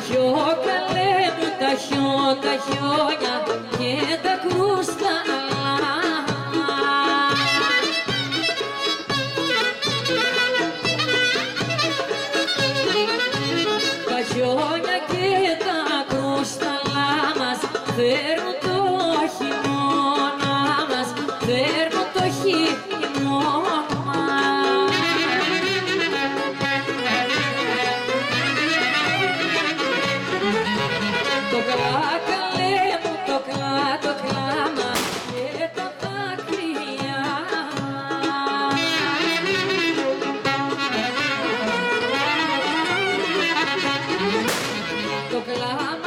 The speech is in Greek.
πιο καλέ μου τα χιόνια και τα κρούσταλα. Τα χιόνια και τα κρούσταλα μας φέρνουν το χειμώνα μας, φέρνουν το χειμώνα. Το καλέ μου το κλάμα και τα δάκρυα. Το κλάμα